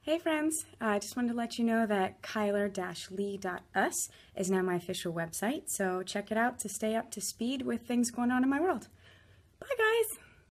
Hey friends, I just wanted to let you know that Chyler-Leigh.us is now my official website, so check it out to stay up to speed with things going on in my world. Bye guys!